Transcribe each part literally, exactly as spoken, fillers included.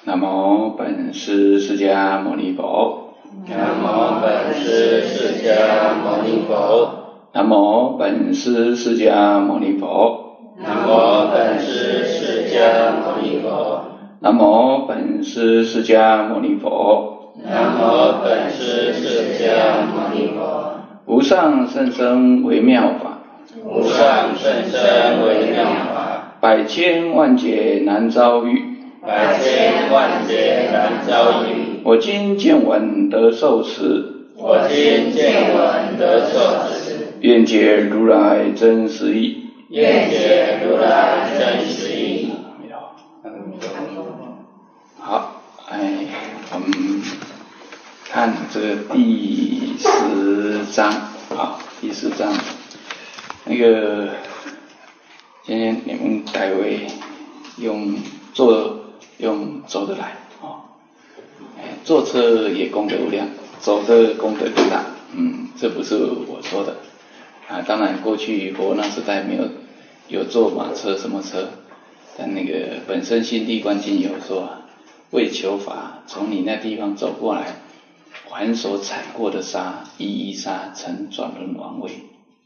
南无本师释迦牟尼佛。 南无本师释迦牟尼佛。 南无本师释迦牟尼佛。 南无本师释迦牟尼佛。 南无本师释迦牟尼佛。 南无本师释迦牟尼佛。 无上甚深微妙法， 无上甚深微妙法， 百千万劫难遭遇， 百千万劫难遭遇。 我今见闻得受持， 我今见闻得受持， 愿解如来真实义， 愿解如来真实义。 好，哎，我们看这个第十章啊，第十章，那个今天你们改为用坐用走的来啊，哎，坐车也功德无量，走的功德更大，嗯，这不是我说的啊，当然过去佛那时代没有有坐马车什么车，但那个本身心地观经有说啊，为求法，从你那地方走过来，凡所踩过的沙，一一沙成转轮王位。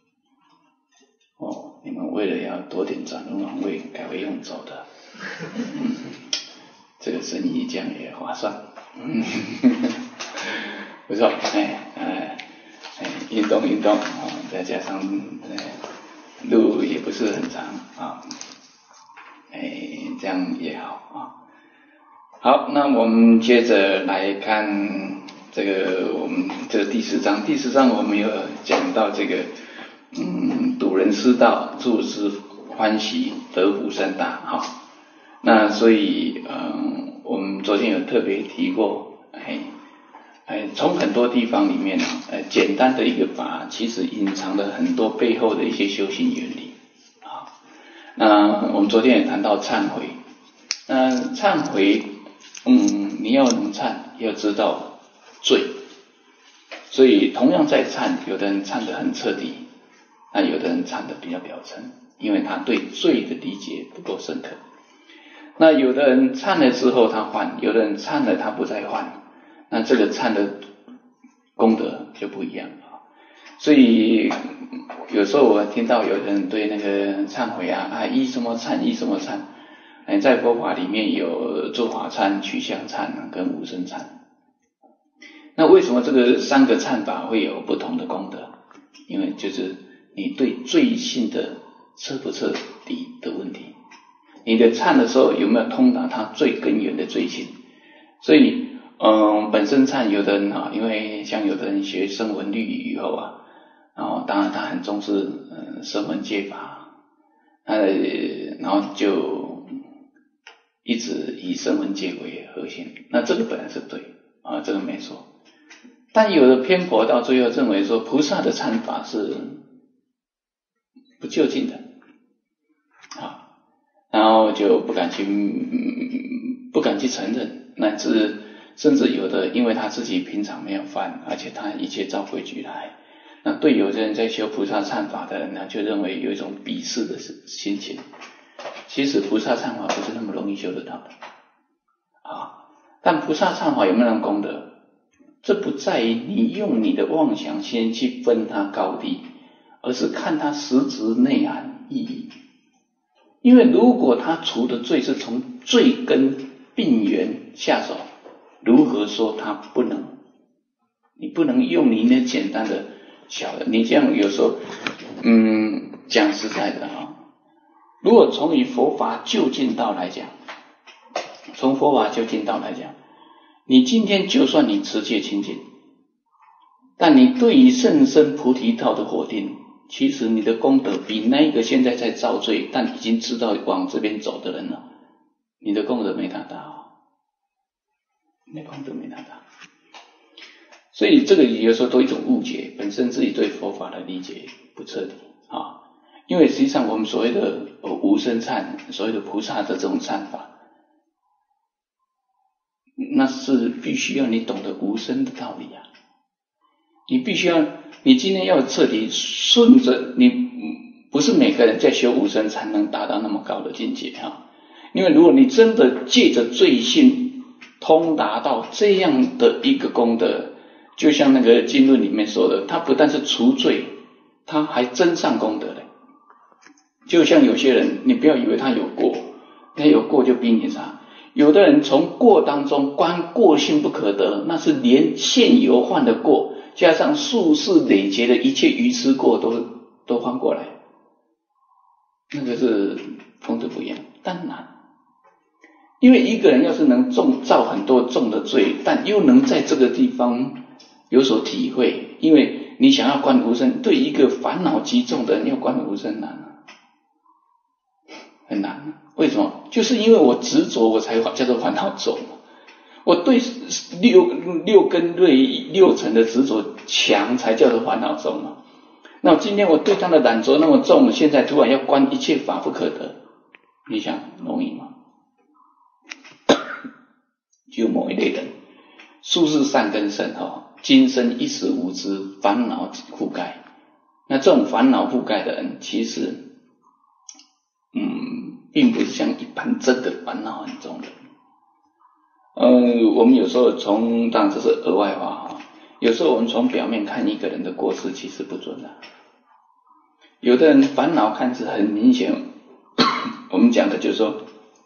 哦，你们为了要多点转轮王位，改为用走的，嗯，这个生意这样也划算，嗯，不错，哎哎哎，运动运动啊，再加上哎路也不是很长啊，哎，这样也好啊。好，那我们接着来看这个我们这个第十章。第十章我们有讲到这个，嗯，睹人师道，助之欢喜，得福甚大。哈，那所以，嗯，我们昨天有特别提过，哎哎，从很多地方里面，呃，简单的一个法，其实隐藏了很多背后的一些修行原理。啊，那我们昨天也谈到忏悔，那忏悔。嗯，你要能忏，要知道罪，所以同样在忏，有的人忏得很彻底，那有的人忏得比较表层，因为他对罪的理解不够深刻。那有的人忏了之后他换，有的人忏了他不再换，那这个忏的功德就不一样啊。所以有时候我听到有人对那个忏悔啊，啊依什么忏，依什么忏。哎，在佛法里面有诸法忏、取向忏跟无生忏。那为什么这个三个忏法会有不同的功德？因为就是你对罪性的彻不彻底的问题。你的忏的时候有没有通达它最根源的罪性？所以，嗯，本身忏有的人啊，因为像有的人学声闻律仪以后啊，然后当然他很重视嗯声闻戒法，呃，然后就一直以声闻戒为核心，那这个本来是对啊，这个没错。但有的偏颇到最后认为说菩萨的忏法是不究竟的啊，然后就不敢去、嗯、不敢去承认，乃至甚至有的因为他自己平常没有犯，而且他一切照规矩来，那对有的人在修菩萨忏法的人呢，就认为有一种鄙视的心情。其实菩萨忏法不是那么容易修得到的啊，但菩萨忏法有没有那功德？这不在于你用你的妄想心去分它高低，而是看它实质内涵意义。因为如果他除的罪是从罪根病源下手，如何说他不能？你不能用你那简单的小的，你这样有时候，嗯，讲实在的啊。如果从以佛法究竟道来讲，从佛法究竟道来讲，你今天就算你持戒清净，但你对于甚深菩提道的否定，其实你的功德比那个现在在造罪但已经知道往这边走的人了，你的功德没他大，你的功德没他大。所以这个有时候都一种误解，本身自己对佛法的理解不彻底啊。因为实际上我们所谓的无生忏，所谓的菩萨的这种忏法，那是必须要你懂得无生的道理啊。你必须要，你今天要彻底顺着你，不是每个人在修无生才能达到那么高的境界啊。因为如果你真的借着罪性通达到这样的一个功德，就像那个经论里面说的，他不但是除罪，他还增上功德的。就像有些人，你不要以为他有过，他有过就比你差。有的人从过当中观过性不可得，那是连现有犯的过，加上数世累劫的一切愚痴过都都翻过来，那个是功德不一样，但难。因为一个人要是能重造很多重的罪，但又能在这个地方有所体会，因为你想要观无生，对一个烦恼极重的人要观无生难啊，很难。为什么？就是因为我执着，我才叫做烦恼重。我对六六根对六尘的执着强，才叫做烦恼重嘛。那今天我对他的染着那么重，现在突然要观一切法不可得，你想容易吗？就某一类人，术士善根深哈，今生一时无知，烦恼覆盖。那这种烦恼覆盖的人，其实，嗯，并不是像一般真的烦恼很重的。呃，我们有时候从，当然这是额外话哈，有时候我们从表面看一个人的过失，其实不准的。有的人烦恼看似很明显，我们讲的就是说，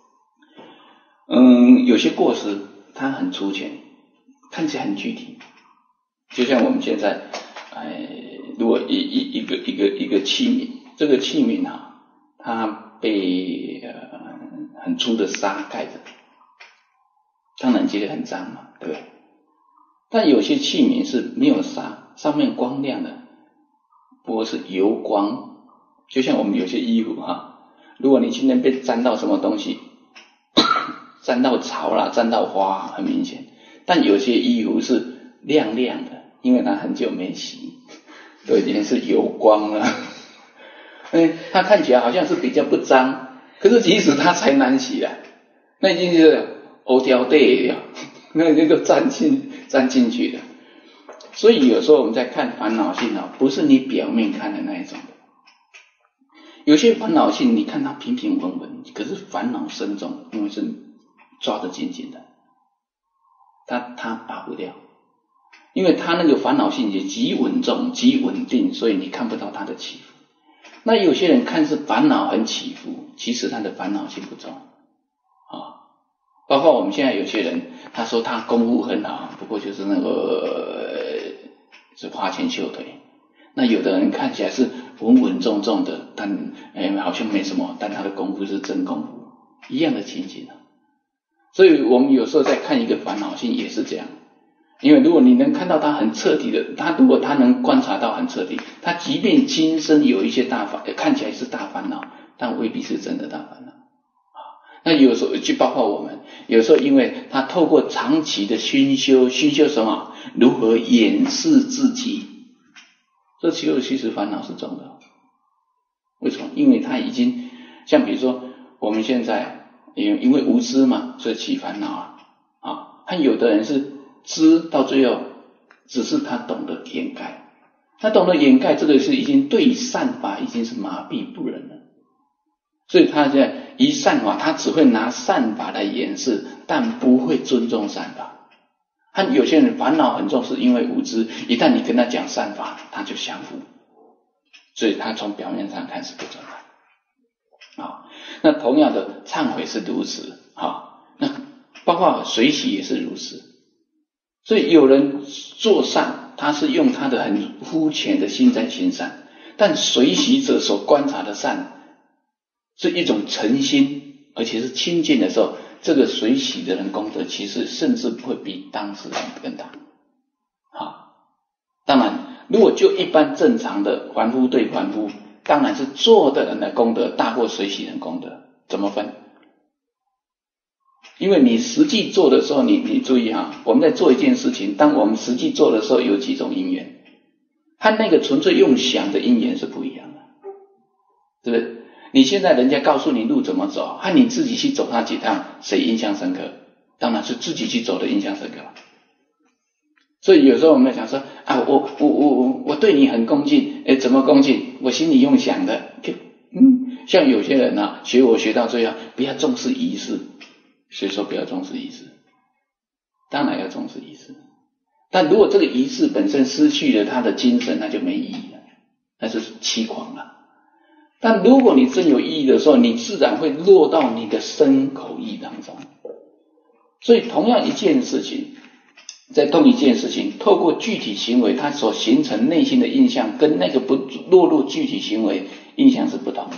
嗯，有些过失它很粗浅，看起来很具体。就像我们现在，哎，如果一一一个一个一个器皿，这个器皿啊，它被呃很粗的沙盖着，当然觉得很脏嘛，对不对？但有些器皿是没有沙，上面光亮的，不过是油光。就像我们有些衣服哈，如果你今天被沾到什么东西，沾到草啦，沾到花，很明显。但有些衣服是亮亮的，因为它很久没洗，都已经是油光了。哎，它看起来好像是比较不脏，可是即使它才难洗啊，那已经是欧雕对了，那那个沾进沾进去的。所以有时候我们在看烦恼性啊，不是你表面看的那一种的。有些烦恼性，你看它平平稳稳，可是烦恼深重，因为是抓得紧紧的，它它拔不掉，因为它那个烦恼性也极稳重、极稳定，所以你看不到它的起伏。那有些人看是烦恼很起伏，其实他的烦恼性不重啊。包括我们现在有些人，他说他功夫很好，不过就是那个呃是花拳绣腿。那有的人看起来是稳稳重重的，但哎好像没什么，但他的功夫是真功夫，一样的情形啊。所以我们有时候在看一个烦恼性也是这样，因为如果你能看到他很彻底的，他如果他能观察到很彻底，他即便今生有一些大烦，看起来是大烦恼，但未必是真的大烦恼啊。那有时候就包括我们，有时候因为他透过长期的熏修，熏修什么？如何掩饰自己？这其实其实烦恼是重的。为什么？因为他已经像比如说我们现在因因为无知嘛，所以起烦恼啊啊。和有的人是知到最后，只是他懂得掩盖，他懂得掩盖，这个是已经对善法已经是麻痹不仁了。所以他现在一善法，他只会拿善法来掩饰，但不会尊重善法。和有些人烦恼很重，是因为无知，一旦你跟他讲善法，他就降服，所以他从表面上看是不正的啊。那同样的忏悔是如此啊，那包括随喜也是如此。所以有人做善，他是用他的很肤浅的心在行善，但随喜者所观察的善是一种诚心，而且是亲近的时候，这个随喜的人功德其实甚至会比当事人更大啊。当然如果就一般正常的凡夫对凡夫，当然是做的人的功德大过随喜人功德。怎么分？因为你实际做的时候，你你注意哈，我们在做一件事情，当我们实际做的时候，有几种因缘，和那个纯粹用想的因缘是不一样的，是不是？你现在人家告诉你路怎么走，和你自己去走那几趟，谁印象深刻？当然是自己去走的印象深刻。所以有时候我们讲说啊，我我我我我对你很恭敬，诶，怎么恭敬？我心里用想的，嗯，像有些人啊，学我学到最后，不要重视仪式。谁说不要重视仪式？ 当然要重视仪式。但如果这个仪式本身失去了它的精神，那就没意义了，那是欺狂了。但如果你真有意义的时候，你自然会落到你的身口意当中。所以同样一件事情，在同一件事情，透过具体行为，它所形成内心的印象，跟那个不落入具体行为印象是不同的。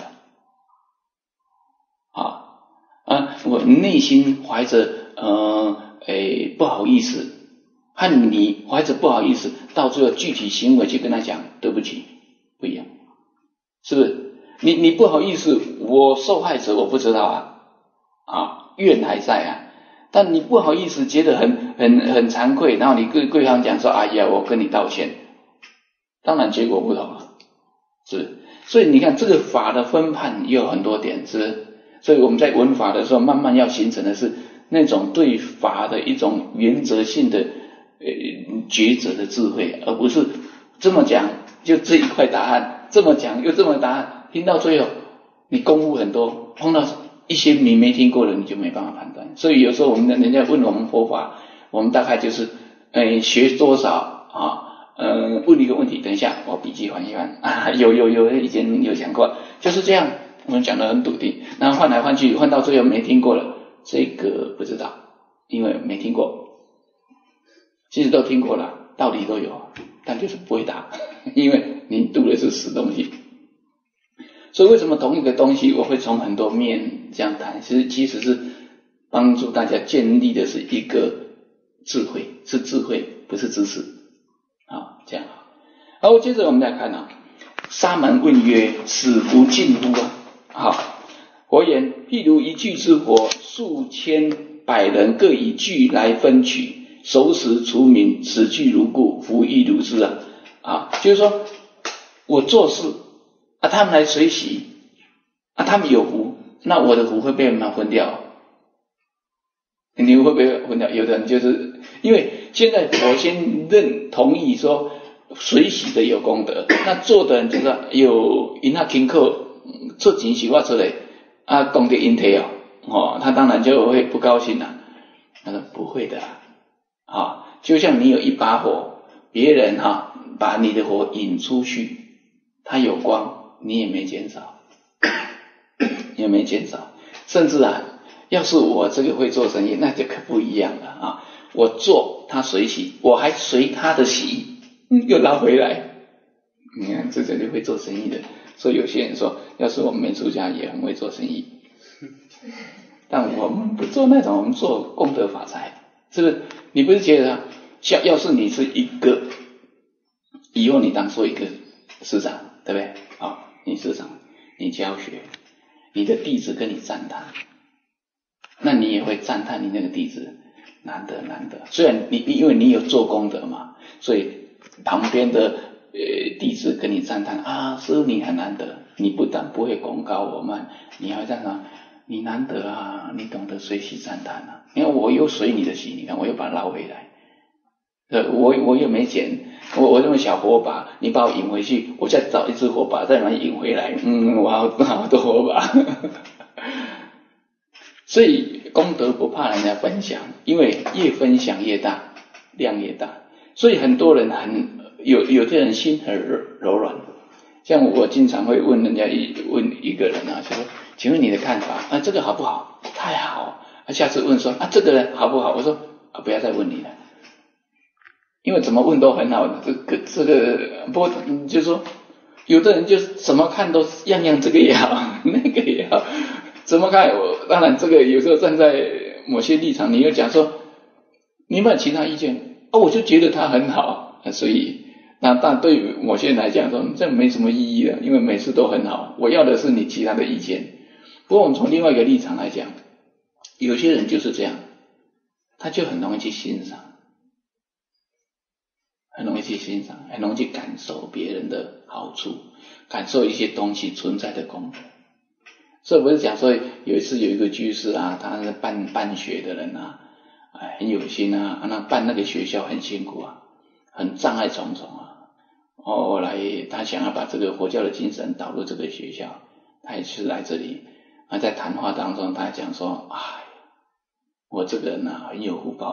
啊啊，我内心怀着呃诶不好意思，和你怀着不好意思，到最后具体行为去跟他讲对不起，不一样，是不是？你你不好意思，我受害者我不知道啊，啊怨还在啊。但你不好意思，觉得很很很惭愧，然后你跟对方讲说：“哎呀，我跟你道歉。”当然结果不同了，是。所以你看这个法的分判也有很多点，是。所以我们在闻法的时候，慢慢要形成的是那种对法的一种原则性的呃抉择的智慧，而不是这么讲就这一块答案，这么讲又这么答案，听到最后你功夫很多，碰到一些你没听过的，你就没办法判断。所以有时候我们人家问我们佛法，我们大概就是，呃，学多少啊？呃，问一个问题，等一下我笔记翻一翻啊，有有有以前有讲过，就是这样，我们讲得很笃定，然后换来换去，换到最后没听过了，这个不知道，因为没听过，其实都听过了，道理都有，但就是不会答，因为你读的是死东西。所以为什么同一个东西我会从很多面这样谈，其实其实是帮助大家建立的是一个智慧，是智慧不是知识啊，这样。好，接着我们来看啊，沙门问曰：此不尽乎啊？好，佛言：譬如一炬之火，数千百人各以炬来分取，熟食除名，此炬如故，福亦如是啊。啊，就是说我做事啊，他们来随喜啊，他们有福，那我的福会被他们分掉，你会不会分掉？有的人就是因为现在我先认同意说随喜的有功德，那做的人就是有因他听课做钱是我出来啊，功德因提哦，他当然就会不高兴了。他说不会的啊，就像你有一把火，别人哈、啊、把你的火引出去，它有光，你也没减少，也没减少，甚至啊，要是我这个会做生意，那就可不一样了啊！我做他随喜，我还随他的喜，又拿回来。你看，这就会做生意的。所以有些人说，要是我们没出家也很会做生意，但我们不做那种，我们做功德法财，是不是？你不是觉得，像要是你是一个，以后你当做一个师长，对不对？啊，你师长，你教学，你的弟子跟你赞叹，那你也会赞叹你那个弟子难得难得。虽然你你因为你有做功德嘛，所以旁边的呃弟子跟你赞叹啊，师父你很难得，你不但不会功高我慢，你还赞叹你难得啊，你懂得随喜赞叹啊。你看我又随你的喜，你看我又把它捞回来。呃，我我又没捡，我我用小火把，你把我引回去，我再找一只火把再把你引回来，嗯，我好好多火把。所以功德不怕人家分享，因为越分享越大，量越大。所以很多人很有有的人心很柔软，像我经常会问人家一问一个人啊，就说请问你的看法啊，这个好不好？太好。啊，下次问说啊，这个人好不好？我说啊，不要再问你了。因为怎么问都很好，这个这个，不过就是说，有的人就怎么看都样样这个也好，那个也好，怎么看？我当然这个有时候站在某些立场，你又讲说，你有没有其他意见？啊，我就觉得他很好，所以那但对于某些人来讲说，这没什么意义了，因为每次都很好，我要的是你其他的意见。不过我们从另外一个立场来讲，有些人就是这样，他就很容易去欣赏。很容易去欣赏，很容易去感受别人的好处，感受一些东西存在的功德。所以不是讲说有一次有一个居士啊，他是办办学的人啊，哎很有心啊，那办那个学校很辛苦啊，很障碍重重啊。后来他想要把这个佛教的精神导入这个学校，他也是来这里。啊，在谈话当中他讲说，哎，我这个人啊很有福报啊。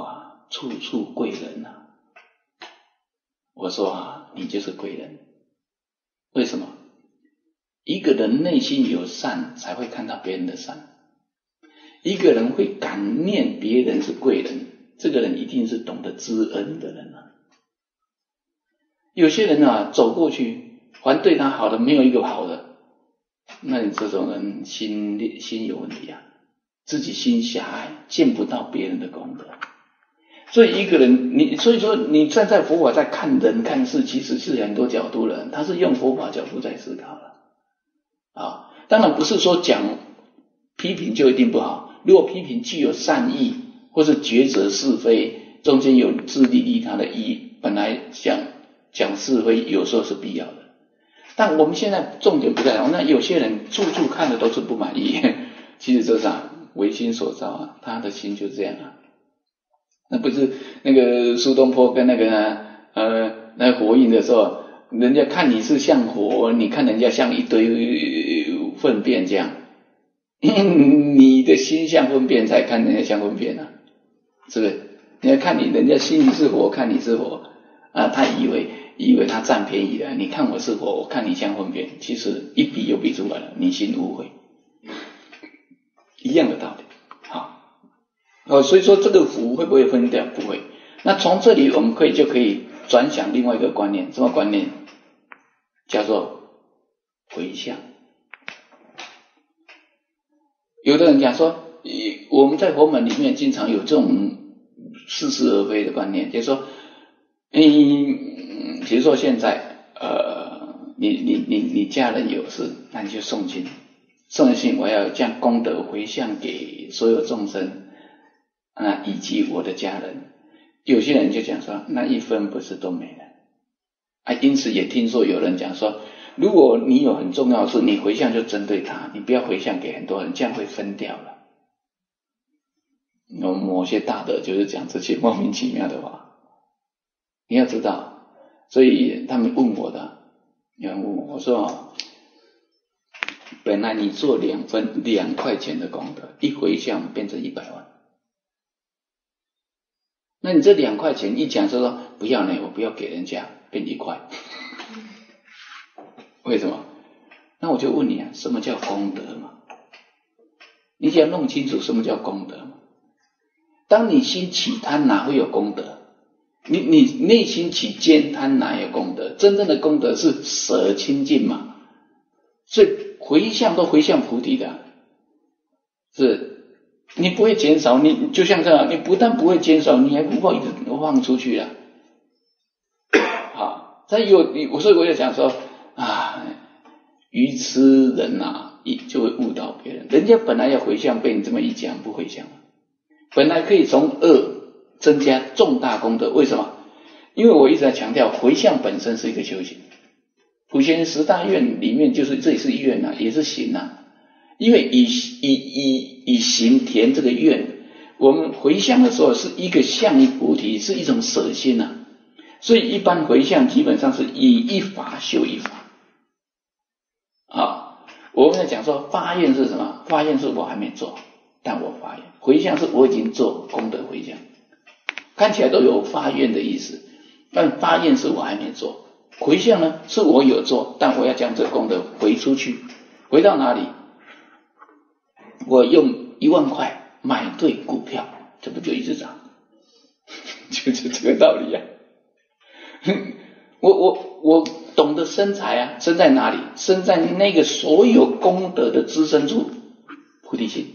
处处贵人啊。我说啊，你就是贵人。为什么？一个人内心有善，才会看到别人的善。一个人会感念别人是贵人，这个人一定是懂得知恩的人啊。有些人啊，走过去，还对他好的没有一个好的，那你这种人心心有问题啊，自己心狭隘，见不到别人的功德。所以一个人，你所以说你站在佛法在看人看事，其实是很多角度的人，他是用佛法角度在思考的啊。当然不是说讲批评就一定不好，如果批评具有善意，或是抉择是非，中间有自利利他的意义，本来讲讲是非有时候是必要的。但我们现在重点不在那，有些人处处看的都是不满意，其实这是啊唯心所造啊，他的心就这样啊。那不是那个苏东坡跟那个呃那个火影的时候，人家看你是像火，你看人家像一堆粪便这样，你的心像粪便才看人家像粪便啊，是不是？你要看你人家心里是火，看你是火啊，他以为以为他占便宜了，你看我是火，我看你像粪便，其实一比又比出来了，你心误会，一样的道理。好。哦，所以说这个福会不会分掉？不会。那从这里我们可以就可以转想另外一个观念，什么观念？叫做回向。有的人讲说，我们在佛门里面经常有这种似是而非的观念，就是说，嗯，比如说现在呃，你你你你家人有事，那你就诵经，诵经我要将功德回向给所有众生。啊，以及我的家人，有些人就讲说，那一分不是都没了啊。因此也听说有人讲说，如果你有很重要的事，你回向就针对他，你不要回向给很多人，这样会分掉了。有某些大德就是讲这些莫名其妙的话，你要知道。所以他们问我的，有人问我，我说哦，本来你做两分两块钱的功德，一回向变成一百万。那你这两块钱一讲说不要呢，我不要给人家，变一块，为什么？那我就问你啊，什么叫功德嘛？你只要弄清楚什么叫功德嘛。当你心起贪，哪会有功德？你你内心起坚贪，哪有功德？真正的功德是舍清净嘛。所以回向都回向菩提的，是。你不会减少，你就像这样，你不但不会减少，你还不会一直放出去了。好，再有你，所以我就讲说啊，愚痴人啊，就会误导别人。人家本来要回向，被你这么一讲，不回向了。本来可以从恶增加重大功德，为什么？因为我一直在强调，回向本身是一个修行。普贤十大愿里面，就是这也是愿啊，也是行啊。因为以以以以行填这个愿，我们回向的时候是一个向于菩提，是一种舍心啊。所以一般回向基本上是以一法修一法。啊，我们在讲说发愿是什么？发愿是我还没做，但我发愿；回向是我已经做功德回向，看起来都有发愿的意思，但发愿是我还没做，回向呢是我有做，但我要将这个功德回出去，回到哪里？我用一万块买对股票，这不就一直涨？就是这个道理啊。我我我懂得生财啊，生在哪里？生在那个所有功德的滋生处，菩提心。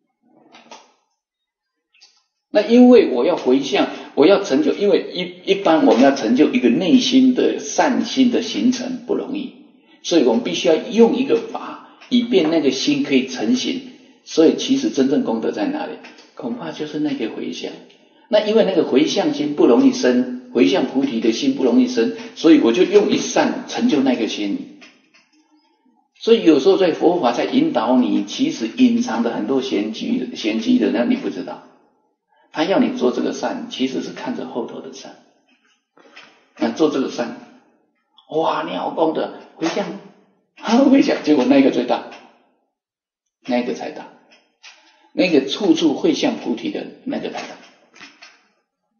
那因为我要回向，我要成就，因为一一般我们要成就一个内心的善心的形成不容易，所以我们必须要用一个法，以便那个心可以成型。所以其实真正功德在哪里？恐怕就是那个回向。那因为那个回向心不容易生，回向菩提的心不容易生，所以我就用一善成就那个心。所以有时候在佛法在引导你，其实隐藏的很多玄机玄机的，那你不知道。他要你做这个善，其实是看着后头的善。那做这个善，哇，你好功德，回向，好回向，结果那个最大，那个才大。那个处处会向菩提的那个才大。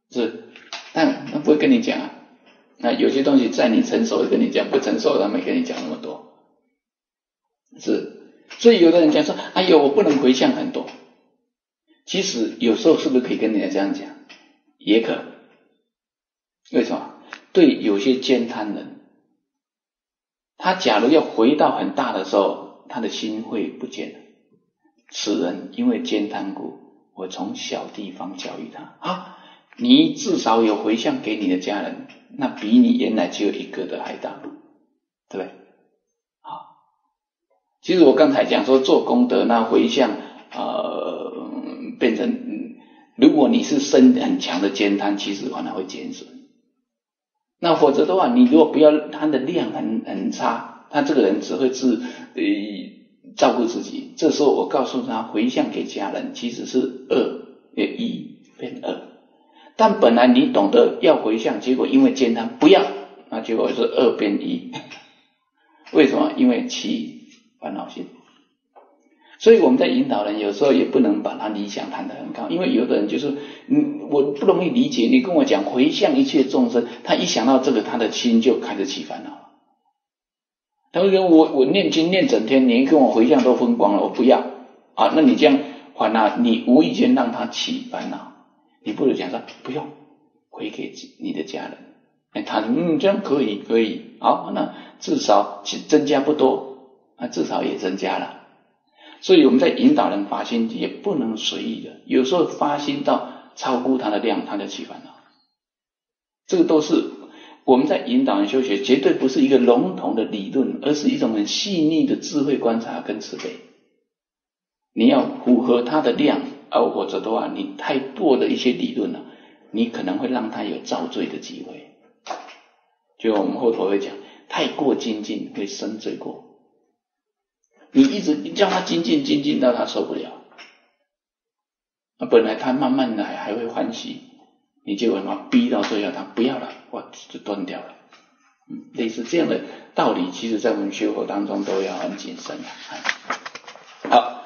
是，但他不会跟你讲啊。那有些东西在你成熟的跟你讲，不成熟的他没跟你讲那么多。是，所以有的人讲说，哎呦，我不能回向很多。其实有时候是不是可以跟人家这样讲？也可。为什么？对有些悭贪人，他假如要回到很大的时候，他的心会不见了。此人因为悭贪故，我从小地方教育他啊，你至少有回向给你的家人，那比你原来只有一个的还大，对不对？好，其实我刚才讲说做功德，那回向呃变成、嗯，如果你是身很强的悭贪，其实反而会减损。那否则的话，你如果不要他的量很很差，他这个人只会自呃照顾自己，这时候我告诉他回向给家人，其实是二一变二。但本来你懂得要回向，结果因为悭贪不要，那结果是二变一。为什么？因为起烦恼心。所以我们在引导人有时候也不能把他理想谈得很高，因为有的人就是嗯，我不容易理解，你跟我讲回向一切众生，他一想到这个他的心就开始起烦恼了。他会跟我我念经念整天，你跟我回向都分光了，我不要啊。那你这样反而你无意间让他起烦恼，你不如讲说不用回给你的家人。哎，他嗯这样可以可以，好，那至少增加不多，那至少也增加了。所以我们在引导人发心也不能随意的，有时候发心到超过他的量，他就起烦恼。这个都是我们在引导人修学，绝对不是一个笼统的理论，而是一种很细腻的智慧观察跟慈悲。你要符合他的量，而或者的话，你太多的一些理论了，你可能会让他有造罪的机会。就我们后头会讲，太过精进会生罪过。你一直叫他精进精进到他受不了，那本来他慢慢的还会欢喜，你结果嘛逼到最后他不要了，哇就断掉了。嗯，类似这样的道理，其实在我们学佛当中都要很谨慎的。好，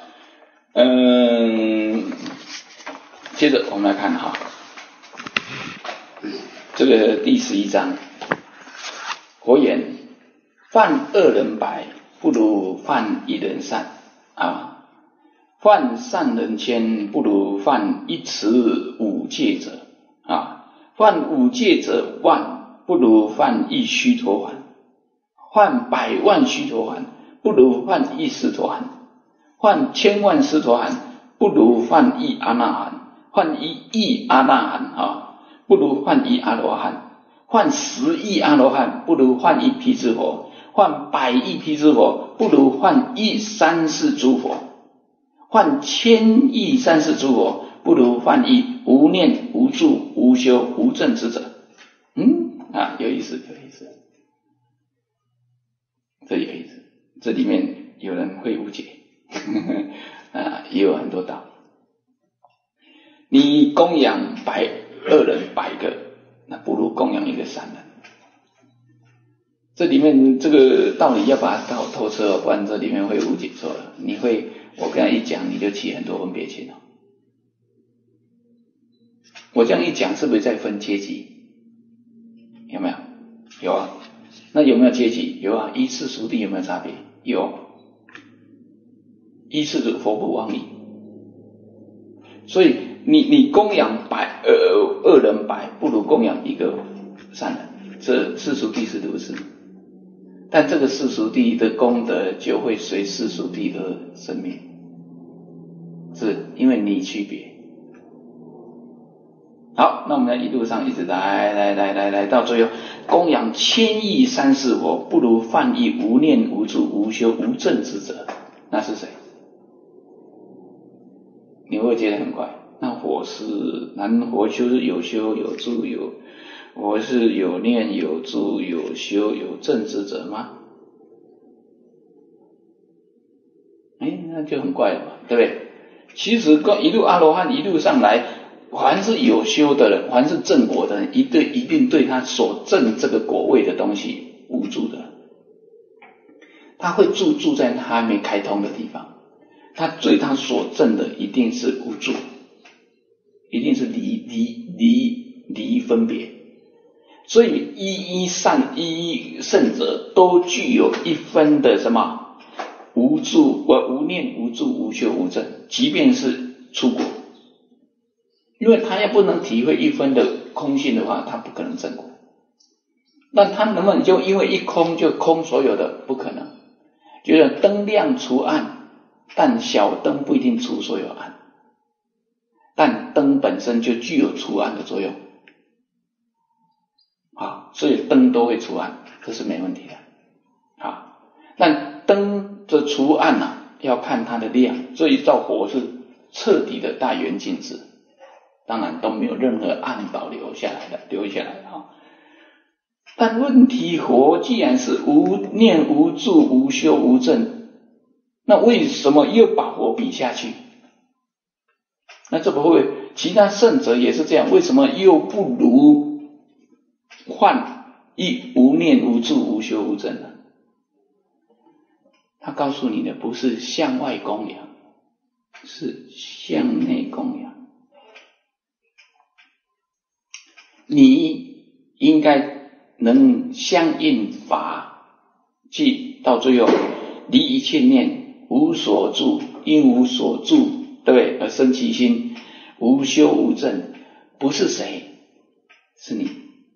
嗯，接着我们来看哈，这个第十一章，佛言：犯恶人百，不如犯一人善啊；犯善人千，不如犯一持五戒者啊；犯五戒者万，不如犯一须陀洹；犯百万须陀洹，不如犯一斯陀含；犯千万斯陀含，不如犯一阿那含；犯一亿阿那含啊，不如犯一阿罗汉；犯十亿阿罗汉，不如犯一辟支佛；换百亿辟支佛，不如换一三世诸佛；换千亿三世诸佛，不如换一无念无住无修无证之者。嗯啊，有意思，有意思，这有意思。这里面有人会误解，呵呵啊，也有很多道理。你供养百恶人百个，那不如供养一个善人。这里面这个道理要把它搞透彻，不然这里面会误解错了。你会，我跟他一讲，你就起很多分别心了。我这样一讲，是不是在分阶级？有没有？有啊。那有没有阶级？有啊。依次熟地有没有差别？有。依次的佛不妄议。所以你你供养百呃恶人百，不如供养一个善人。这世俗谛是如此。但这个世俗谛的功德就会随世俗谛而生灭，是因为你区别。好，那我们一路上一直来来来来来到最后，供养千亿三世佛，不如犯一无念无住无修无证之者，那是谁？你会觉得很怪，那佛是难佛就是有修有住有。我是有念有住有修有证之者吗？哎，那就很怪了嘛，对不对？其实一路阿罗汉一路上来，凡是有修的人，凡是证果的人，一对一定对他所证这个果位的东西无住的，他会住住在他还没开通的地方，他对他所证的一定是无住，一定是离离离。离分别。所以一一善一一圣者都具有一分的什么无住呃无念无住无修无证，即便是出国，因为他要不能体会一分的空性的话，他不可能证果。但他能不能就因为一空就空所有的？不可能。就是灯亮除暗，但小灯不一定除所有暗，但灯本身就具有除暗的作用。啊，所以灯都会除暗，这是没问题的。啊，但灯的除暗啊，要看它的亮，所以一照火是彻底的大圆镜子，当然都没有任何暗保留下来的，留下来的啊。但问题，火既然是无念无住无修无证，那为什么又把火比下去？那这不会其他圣者也是这样，为什么又不如换一无念无住无修无证呢？他告诉你的不是向外供养，是向内供养。你应该能相应法，即到最后离一切念，无所住，因无所住，对不对？而生其心，无修无证，不是谁，是你。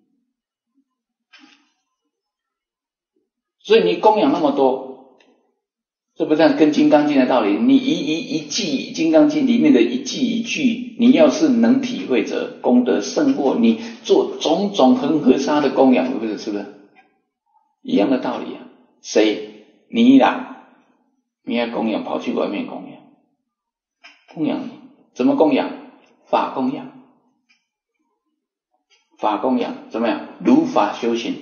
所以你供养那么多，这不是跟金刚经的道理？你一一一记金刚经里面的一记一句，你要是能体会者，功德胜过你做种种恒河沙的供养，是不是？是不是一样的道理啊？谁？你啦，你要供养，跑去外面供养，供养怎么供养？法供养，法供养怎么样？如法修行。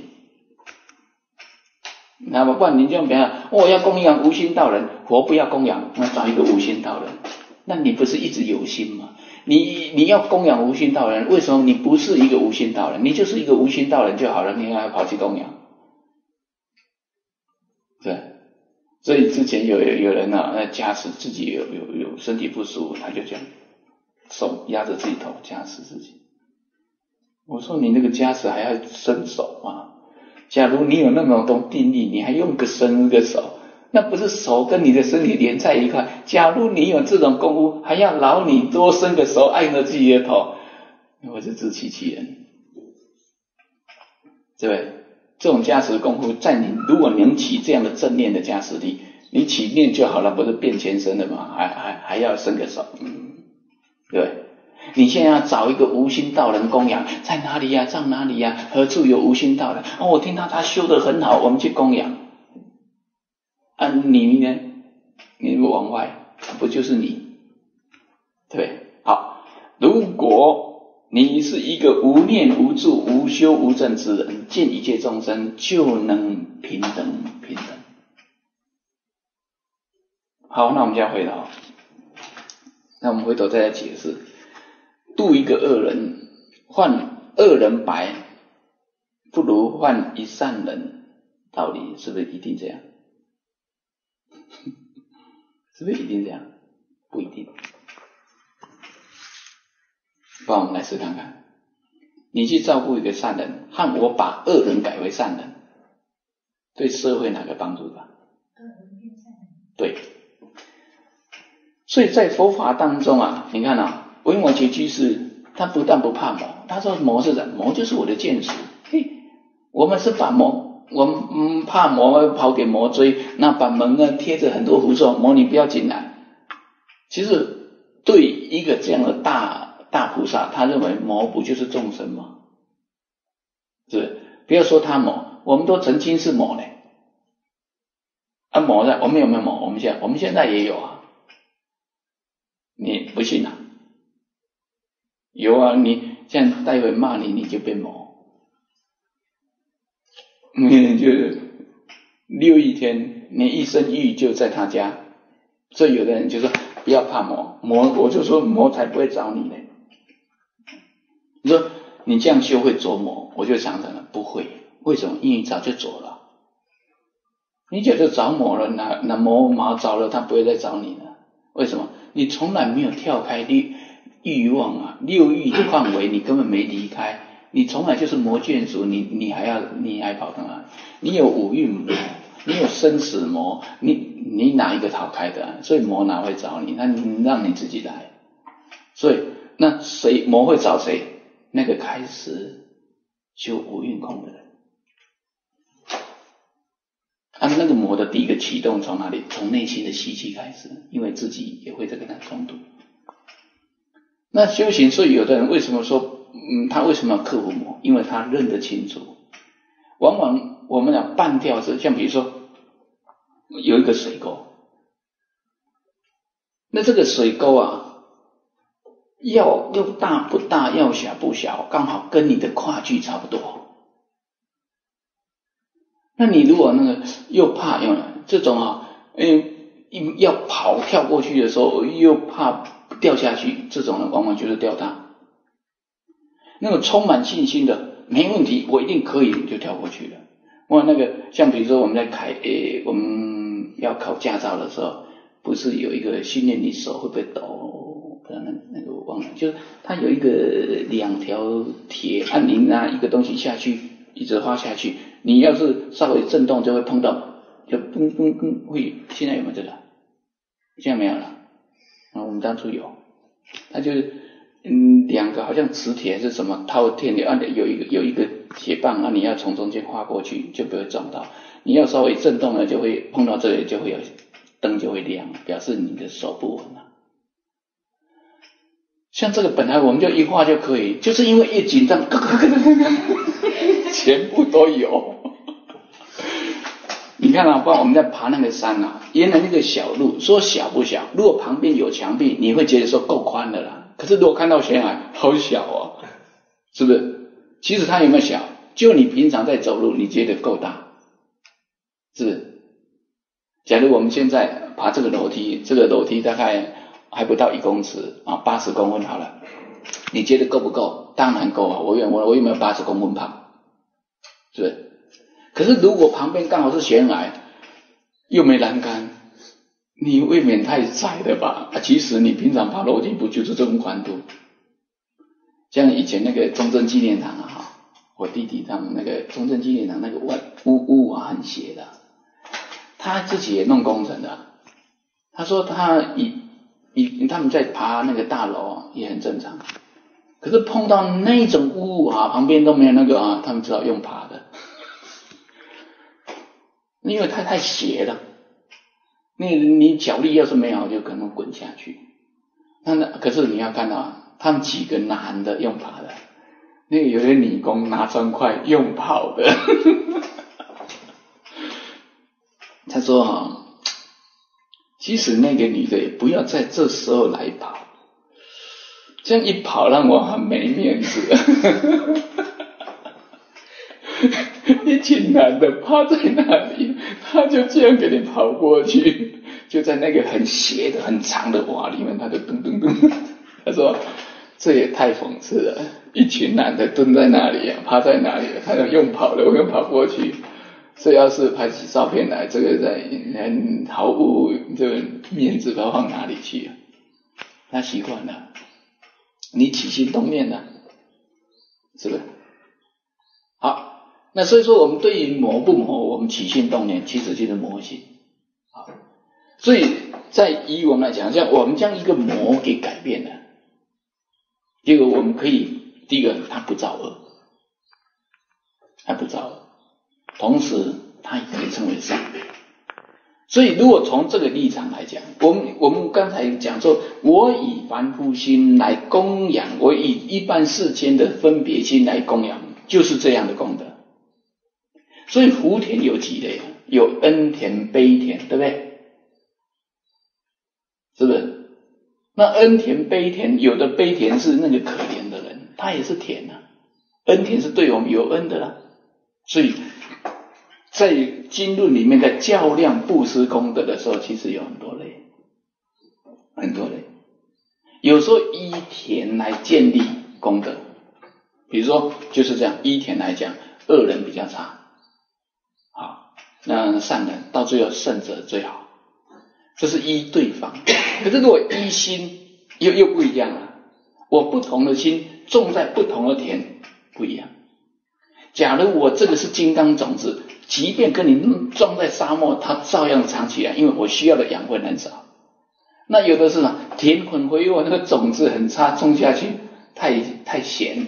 那么不然你这样比方，我、哦、要供养无心道人，佛不要供养，那找一个无心道人，那你不是一直有心吗？你你要供养无心道人，为什么你不是一个无心道人？你就是一个无心道人就好了，你还要跑去供养？对，所以之前有有人啊，那加持自己有有有身体不舒服，他就这样手压着自己头加持自己。我说你那个加持还要伸手吗？假如你有那么多定力，你还用个伸个手，那不是手跟你的身体连在一块。假如你有这种功夫，还要劳你多伸个手按着自己的头，我是自欺欺人，对不对？这种加持功夫，在你如果能起这样的正念的加持力，你起念就好了，不是变全身的吗？还还还要伸个手，嗯，对不对？你现在要找一个无心道人供养，在哪里呀、啊？在哪里呀、啊？何处有无心道人？哦，我听到他修得很好，我们去供养。啊，你呢？你往外，不就是你？对，好。如果你是一个无念无住无修无证之人，见一切众生就能平等平等。好，那我们现在回头，那我们回头再来解释。度一个恶人，换恶人白，不如换一善人，道理是不是一定这样？是不是一定这样？不一定。帮我们来试看看，你去照顾一个善人，和我把恶人改为善人，对社会哪个帮助大？对。所以在佛法当中啊，你看啊。维摩诘居士他不但不怕魔，他说魔是什么？魔就是我的眷属。嘿，我们是把魔，我们、嗯、怕魔跑给魔追，那把门呢贴着很多符咒，魔你不要进来。其实对一个这样的大大菩萨，他认为魔不就是众生吗？是不是？不要说他魔，我们都曾经是魔嘞。啊魔呢？我们有没有魔？我们现在我们现在也有啊。你不信啊？有啊，你这样待会骂你，你就变魔。嗯，就六一天，你一生欲就在他家，所以有的人就说不要怕魔，魔我就说魔才不会找你呢。你说你这样修会着魔，我就想着了，不会，为什么？因为早就着了，你早就着魔了，那那魔毛着了，他不会再找你了。为什么？你从来没有跳开欲欲望啊，六欲的范围你根本没离开， 你从来就是魔眷属，你你还要你还跑到哪里？你有五蕴魔，你有生死魔，你你哪一个逃开的、啊？所以魔哪会找你？那你让你自己来。所以那谁魔会找谁？那个开始修五蕴空的人。啊，那个魔的第一个启动从哪里？从内心的习气开始，因为自己也会在跟他冲突。那修行，所以有的人为什么说，嗯，他为什么要克服魔？因为他认得清楚。往往我们讲半吊子，像比如说有一个水沟，那这个水沟啊，要要大不大，要小不小，刚好跟你的跨距差不多。那你如果那个又怕用这种啊，嗯，要跑跳过去的时候又怕掉下去，这种人往往就是吊打。那个充满信心的，没问题，我一定可以，就跳过去了。哇，那个像比如说我们在开，诶，我们要考驾照的时候，不是有一个训练你手会不会抖？不知道那那个我忘了，就是它有一个两条铁，按你拿一个东西下去，一直滑下去。你要是稍微震动就会碰到，就嘣嘣嘣会。现在有没有这个？现在没有了。啊，我们当初有，它就是嗯两个好像磁铁是什么套天的，啊有一个有一个铁棒啊，你要从中间划过去就不会撞到。你要稍微震动了就会碰到这里，就会有灯就会亮，表示你的手不稳了。像这个本来我们就一画就可以，就是因为一紧张，全部都有。你看啊，不然我们在爬那个山啊，原来那个小路说小不小，如果旁边有墙壁，你会觉得说够宽的啦。可是如果看到悬崖，好小哦，是不是？其实它有没有小？就你平常在走路，你觉得够大，是不是？假如我们现在爬这个楼梯，这个楼梯大概还不到一公尺啊，八十公分好了，你觉得够不够？当然够啊！我有我我有没有八十公分胖？是不是？可是如果旁边刚好是悬崖，又没栏杆，你未免太窄了吧？啊，其实你平常爬楼梯不就是这种宽度？像以前那个中正纪念堂啊，哈，我弟弟他们那个中正纪念堂那个屋屋啊很斜的，他自己也弄工程的。他说他以以他们在爬那个大楼也很正常，可是碰到那种屋啊，旁边都没有那个啊，他们只好用爬的。因为它太斜了，你你脚力要是没好，就可能滚下去。那那可是你要看到啊，他们几个男的用爬的，那个有些女工拿砖块用跑的。他说啊，其实那个女的也不要在这时候来跑，这样一跑让我很没面子。一群男的趴在那里，他就这样给你跑过去，就在那个很斜的很长的瓦里面，他就噔噔噔。他说这也太讽刺了，一群男的蹲在那里啊，趴在那里，他就用跑的，我又跑过去。这要是拍起照片来，这个在很毫无这个面子，要放哪里去啊？他习惯了，你起心动念了，是不是？好。那所以说我们对于魔不魔，我们起心动念其实就是魔性。好，所以在以我们来讲，像我们将一个魔给改变了，结果我们可以第一个它不造恶，它不造恶，同时它也可以称为善。所以如果从这个立场来讲，我们我们刚才讲说，我以凡夫心来供养，我以一般世间的分别心来供养，就是这样的功德。所以福田有几类？有恩田、悲田，对不对？是不是？那恩田、悲田，有的悲田是那个可怜的人，他也是田啊。恩田是对我们有恩的啦。所以在经论里面在较量布施功德的时候，其实有很多类，很多类。有时候依田来建立功德，比如说就是这样，依田来讲，恶人比较差。好，那善人到最后胜者最好，这是依对方。可是如果依心又又不一样了，我不同的心种在不同的田， 不一样。假如我这个是金刚种子，即便跟你种在沙漠，它照样长起来，因为我需要的养分很少。那有的是什么田捆肥沃，那个种子很差，种下去太太咸，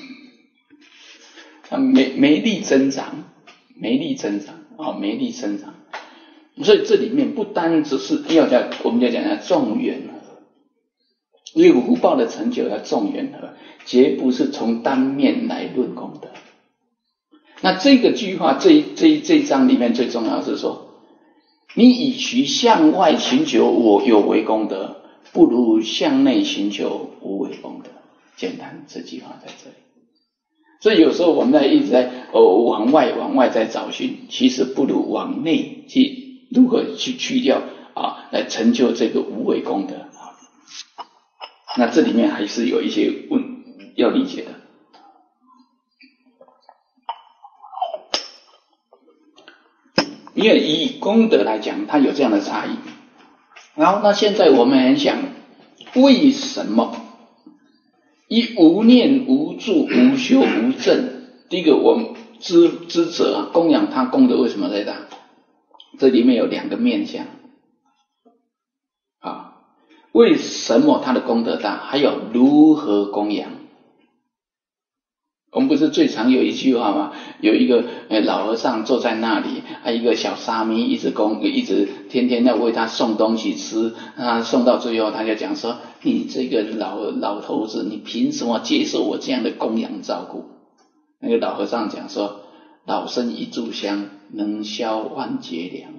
它没没力增长，没力增长啊、哦，没力增长。所以这里面不单只是要讲，我们要讲叫众缘合，因为福报的成就要众缘合，绝不是从单面来论功德。那这个句话，这这这一章里面最重要的是说，你与其向外寻求我有为功德，不如向内寻求无为功德。简单，这句话在这里。所以有时候我们在一直在哦往外往外在找寻，其实不如往内去。如何去去掉啊，来成就这个无为功德啊？那这里面还是有一些问要理解的。因为以功德来讲，它有这样的差异。然后，那现在我们很想，为什么以无念、无住、无修、无证？第一个，我们知知者啊，供养他功德为什么在大？这里面有两个面向啊，为什么他的功德大？还有如何供养？我们不是最常有一句话吗？有一个呃老和尚坐在那里，还有一个小沙弥一直供，一直天天要为他送东西吃，他送到最后他就讲说：“你这个老老头子，你凭什么接受我这样的供养照顾？”那个老和尚讲说：“老僧一炷香，能消万劫粮。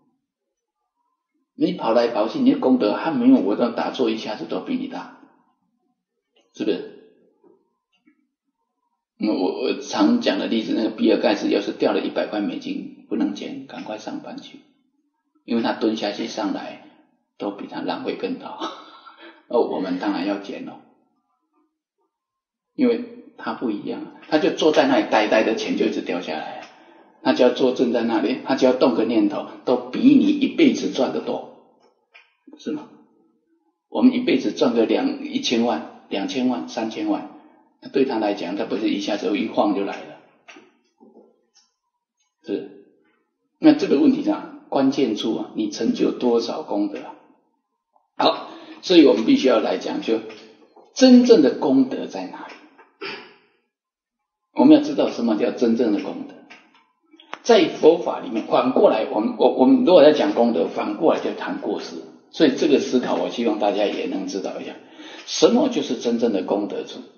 你跑来跑去，你的功德还没有我这打坐一下子都比你大，是不是？”嗯，我我常讲的例子，那个比尔盖茨要是掉了一百块美金，不能捡，赶快上班去，因为他蹲下去上来都比他浪费更多。哦，我们当然要捡哦，因为他不一样，他就坐在那里呆呆的，钱就一直掉下来。他只要坐正在那里，他只要动个念头，都比你一辈子赚得多，是吗？我们一辈子赚个两一千万、两千万、三千万。对他来讲，他不是一下子一晃就来了，是。那这个问题上关键处啊，你成就多少功德啊？好，所以我们必须要来讲，就真正的功德在哪里？我们要知道什么叫真正的功德。在佛法里面，反过来，我们我我们如果在讲功德，反过来就谈过失。所以这个思考，我希望大家也能知道一下，什么就是真正的功德处。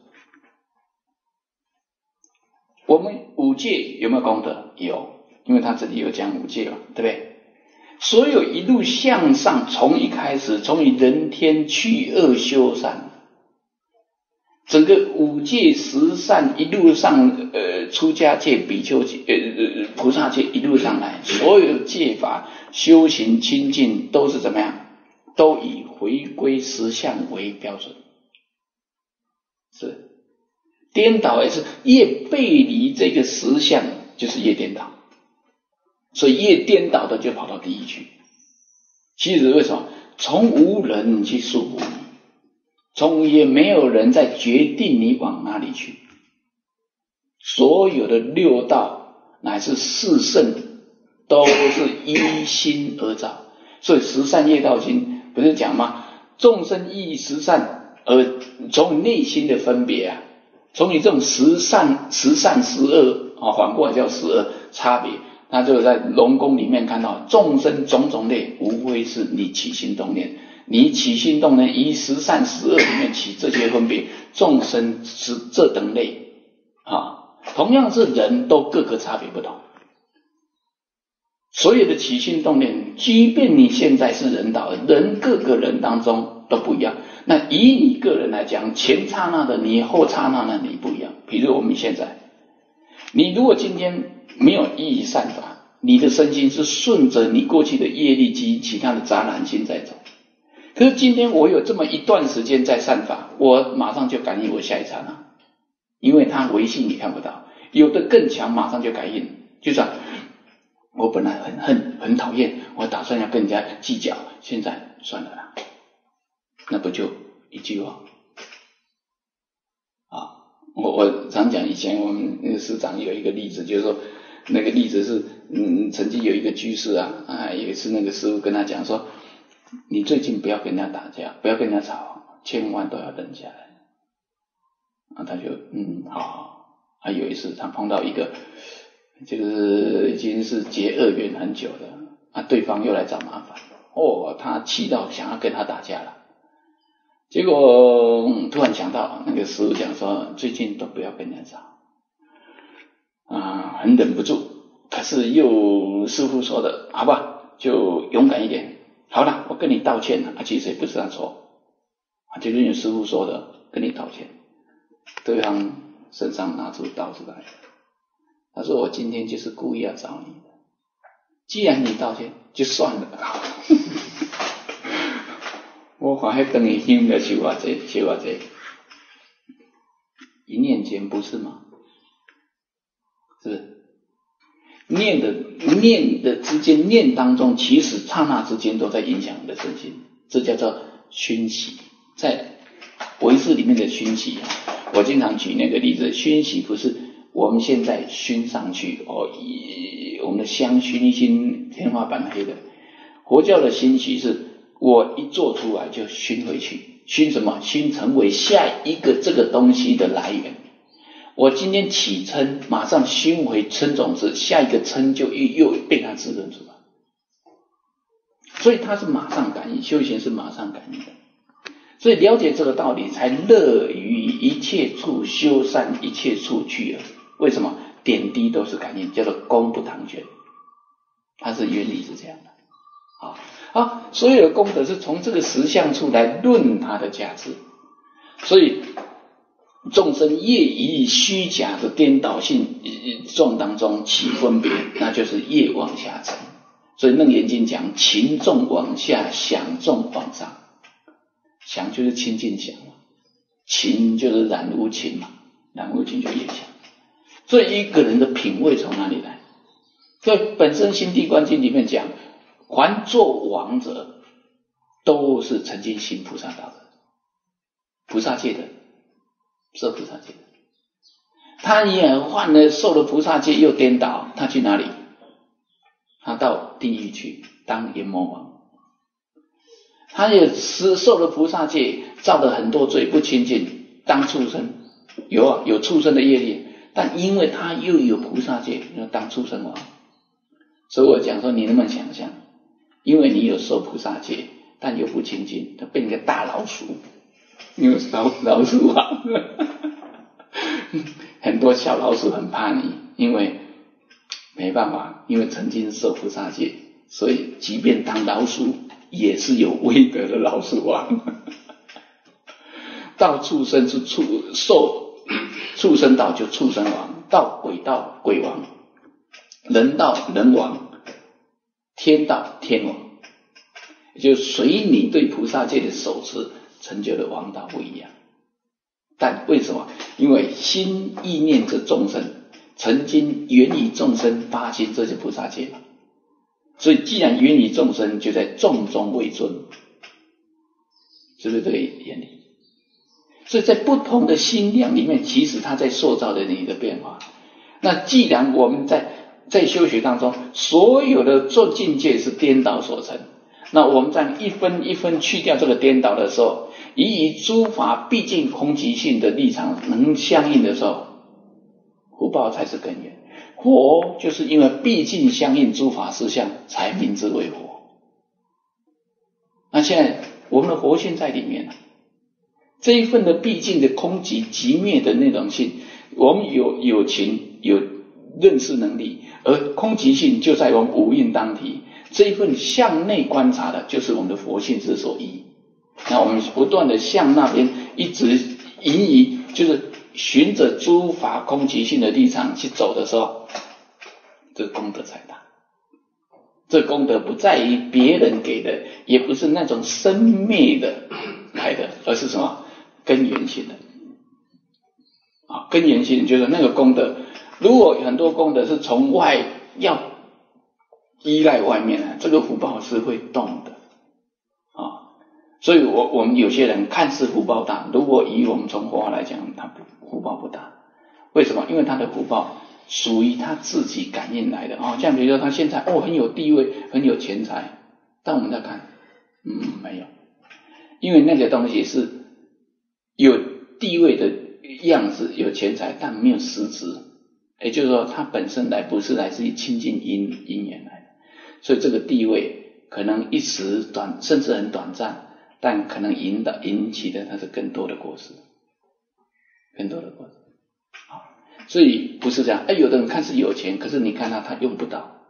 我们五戒有没有功德？有，因为他这里有讲五戒嘛，对不对？所有一路向上，从一开始，从你人天去恶修善，整个五戒十善一路上，呃，出家戒、比丘戒、呃呃菩萨戒一路上来，所有戒法修行清净都是怎么样？都以回归实相为标准，是。颠倒也是越背离这个实相，就是越颠倒，所以越颠倒的就跑到地狱去。其实为什么？从无人去束缚你，从也没有人在决定你往哪里去。所有的六道乃至四圣都是依心而造，所以十善业道经不是讲吗？众生依十善而从内心的分别啊。从你这种十善、十善、十恶啊，反过来叫十恶差别，那就在龙宫里面看到众生种种类，无非是你起心动念，你起心动念以十善、十恶里面起这些分别，众生是这等类啊，同样是人都各个差别不同。所有的起心动念，即便你现在是人道，人各个人当中都不一样。那以你个人来讲，前刹那的你，后刹那的你不一样。比如我们现在，你如果今天没有依善法，你的身心是顺着你过去的业力及其他的杂染心在走。可是今天我有这么一段时间在善法，我马上就感应我下一刹那，因为它维系你看不到，有的更强，马上就感应，就像我本来很恨很讨厌，我打算要跟人家计较，现在算了啦，那不就一句话啊？ 我我常讲，以前我们那个师长有一个例子，就是说那个例子是，嗯，曾经有一个居士啊，啊，有一次那个师父跟他讲说，你最近不要跟人家打架，不要跟人家吵，千万都要忍下来。啊，他就嗯好。啊，有一次他碰到一个，就是已经是结恶缘很久的，啊，对方又来找麻烦，哦，他气到想要跟他打架了。结果、嗯、突然想到那个师父讲说，最近都不要跟人家吵，啊，很忍不住，可是又师父说的，好吧，就勇敢一点。好了，我跟你道歉了，啊，其实也不是他错，啊，就是你师父说的，跟你道歉。对方身上拿出刀子来，他说我今天就是故意要找你的，既然你道歉，就算了。我看那等于凶的修偌济，修偌济，一念间不是吗？是不是？念的念的之间，念当中，其实刹那之间都在影响你的身心，这叫做熏习。在唯识里面的熏习，我经常举那个例子，熏习不是我们现在熏上去哦，以我们的香熏一熏，天花板黑的。佛教的熏习是我一做出来就熏回去，熏什么？熏成为下一个这个东西的来源。我今天起嗔，马上熏回嗔种子，下一个嗔就又又被它滋润出来。所以它是马上感应，修行是马上感应的。所以了解这个道理，才乐于一切处修善，一切处去耳。为什么？点滴都是感应，叫做功不唐捐。它是原理是这样的。好，好，所有的功德是从这个实相处来论它的价值。所以众生业以虚假的颠倒性状当中起分别，那就是业往下沉。所以楞严经讲情重往下，想重往上。想就是清净想嘛，情就是染无情嘛，染无情就业想。所以一个人的品位从哪里来？所以本身心地观经里面讲，凡作王者都是曾经行菩萨道的，菩萨界的，是菩萨界的。他也换了受了菩萨戒又颠倒，他去哪里？他到地狱去当阎魔王。他也受了菩萨戒，造了很多罪不清净，当畜生。有啊，有畜生的业力，但因为他又有菩萨戒，要当畜生王。所以我讲说，你能不能想象，因为你有受菩萨戒，但又不清净，他变成个大老鼠，因为老老鼠王。很多小老鼠很怕你，因为没办法，因为曾经受菩萨戒，所以即便当老鼠也是有威德的老鼠王。到畜生是畜受畜生道就畜生王，到鬼道鬼王，人道人王，天道天王，就随你对菩萨戒的守持成就的王道不一样。但为什么？因为心意念着众生，曾经缘以众生发心，这是菩萨戒嘛。所以既然缘以众生，就在众中为尊，是不是这个原理？所以在不同的心量里面，其实它在塑造着你的变化。那既然我们在在修学当中，所有的做境界是颠倒所成，那我们在一分一分去掉这个颠倒的时候，以以诸法毕竟空寂性的立场能相应的时候，福报才是根源。佛就是因为毕竟相应诸法实相，才名之为佛。那现在我们的活性在里面了，这一份的毕竟的空寂寂灭的那种性，我们有有情有认识能力，而空寂性就在我们五蕴当体，这一份向内观察的，就是我们的佛性之所依。那我们不断的向那边一直引以，就是循着诸法空寂性的立场去走的时候，这个功德才大。这功德不在于别人给的，也不是那种生灭的来的，而是什么？根源性的。啊，根源性就是那个功德，如果很多功德是从外要依赖外面的，这个福报是会动的。啊， 所以我我们有些人看似福报大，如果以我们从佛法来讲，他福报不大。为什么？因为他的福报属于他自己感应来的啊、哦。像比如说他现在哦很有地位，很有钱财，但我们在看，嗯没有，因为那个东西是有地位的样子，有钱财，但没有实质。也就是说，他本身来不是来自于亲近因因缘来的，所以这个地位可能一时短，甚至很短暂，但可能引导引起的它是更多的果实，更多的果实。好，所以不是这样。哎，有的人看似有钱，可是你看他他用不到。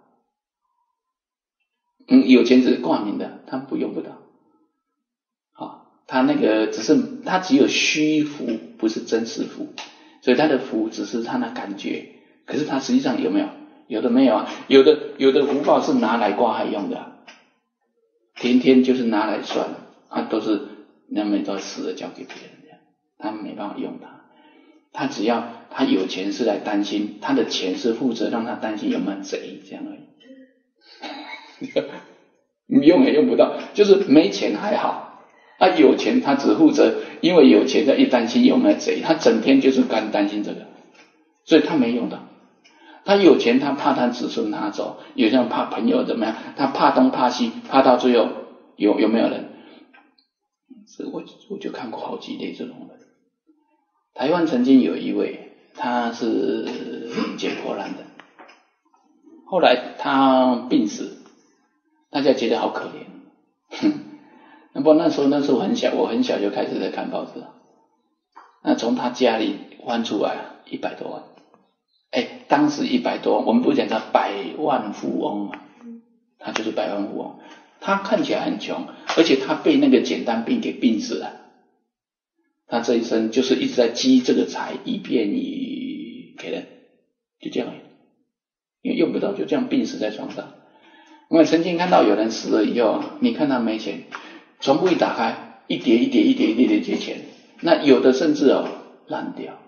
嗯，有钱只是挂名的，他不用不到。好，他那个只是他只有虚福，不是真实福，所以他的福只是他那感觉。可是他实际上有没有？有的没有啊，有的有的福报是拿来挂害用的、啊，天天就是拿来算啊，都是那么都死了交给别人这样，他没办法用它。他只要他有钱是来担心，他的钱是负责让他担心有没有贼这样而已。你用也用不到，就是没钱还好，啊有钱他只负责，因为有钱他一担心有没有贼，他整天就是干担心这个，所以他没用的。他有钱，他怕他子孙拿走，有些人怕朋友怎么样，他怕东怕西，怕到最后有有没有人？我我就看过好几类这种人。台湾曾经有一位，他是捡破烂的，后来他病死，大家觉得好可怜。那不那时候那时候很小，我很小就开始在看报纸，那从他家里翻出来一百多万。哎，当时一百多万，我们不讲他百万富翁嘛，他就是百万富翁。他看起来很穷，而且他被那个简单病给病死了。他这一生就是一直在积这个财，以便于给人，就这样而已，因为用不到，就这样病死在床上。我们曾经看到有人死了以后，你看他没钱，床铺一打开，一叠一叠一叠一叠一叠钱，那有的甚至哦烂掉。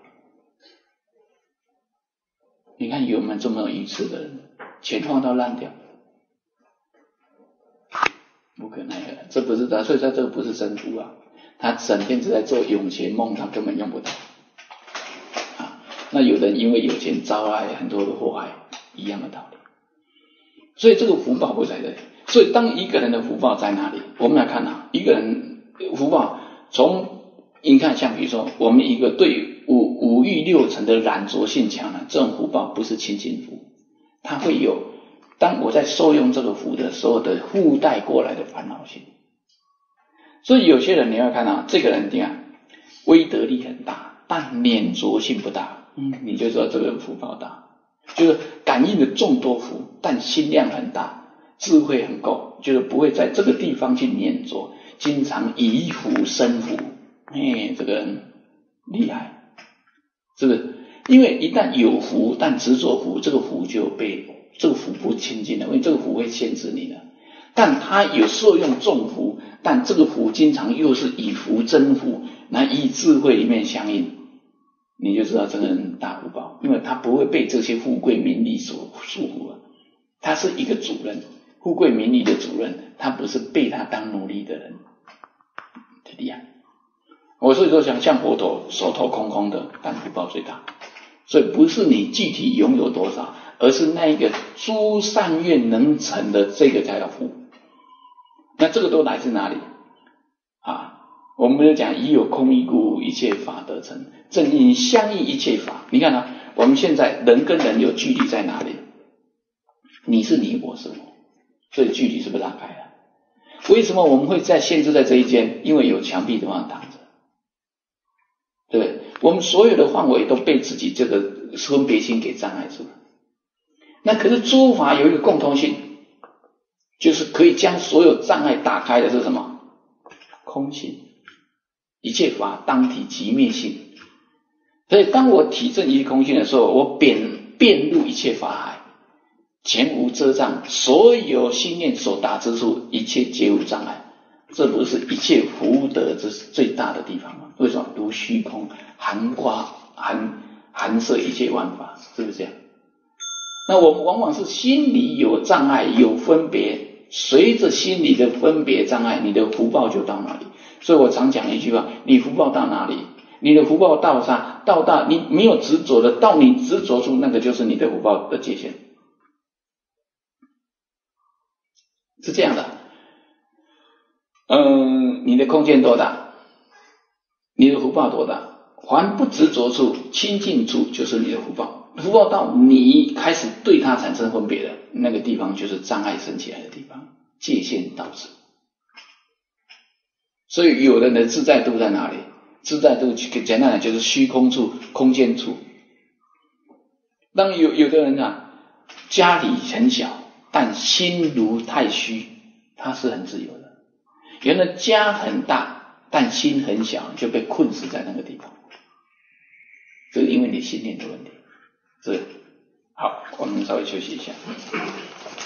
你看有没有这么有愚痴的人，钱放到烂掉，不可奈何，这不是他，所以他这个不是真福啊，他整天只在做永钱梦，他根本用不到啊。那有人因为有钱招来很多的祸害，一样的道理。所以这个福报不在这里。所以当一个人的福报在哪里，我们来看啊，一个人福报从你看，像比如说我们一个对五五欲六尘的染着性强呢，这种福报不是清净福，它会有当我在受用这个福的时候的附带过来的烦恼性。所以有些人你要看啊，这个人这样威德力很大，但粘着性不大，嗯，你就知道这个人福报大，就是感应的众多福，但心量很大，智慧很够，就是不会在这个地方去粘着，经常以福生福。哎，这个人厉害，是不是？因为一旦有福，但执着福，这个福就被这个福不清净了，因为这个福会限制你的。但他有受用众福，但这个福经常又是以福增福，那以智慧里面相应，你就知道这个人大福报，因为他不会被这些富贵名利所束缚了。他是一个主人，富贵名利的主人，他不是被他当奴隶的人，很厉害。我所以说想像佛陀手头空空的，但福报最大。所以不是你具体拥有多少，而是那一个诸善愿能成的这个才叫福。那这个都来自哪里啊？我们就讲以有空义故，一切法得成，正因相应一切法。你看啊，我们现在人跟人有距离在哪里？你是你，我是我，所以距离是不是拉开了？为什么我们会在限制在这一间？因为有墙壁的地方挡着。对不对？我们所有的范围都被自己这个分别心给障碍住了。那可是诸法有一个共通性，就是可以将所有障碍打开的是什么？空性。一切法当体即灭性。所以当我体证一空性的时候，我遍遍入一切法海，前无遮障，所有心念所达之处，一切皆无障碍。这不是一切福德之最大的地方吗？为什么？如虚空含挂含含摄一切万法，是不是这样？那我们往往是心里有障碍，有分别， 随着心理的分别障碍，你的福报就到哪里。所以我常讲一句话，你福报到哪里，你的福报到啥到大，你没有执着的，到你执着处，那个就是你的福报的界限，是这样的。嗯，你的空间多大，你的福报多大，凡不执着处，清净处就是你的福报。福报到你开始对它产生分别的那个地方，就是障碍生起来的地方，界限到此。所以有人的自在度在哪里？自在度简单的就是虚空处、空间处。当有有的人啊，家里很小，但心如太虚，他是很自由的。有的家很大，但心很小，就被困死在那个地方。这是因为你信念的问题。是，好，我们稍微休息一下。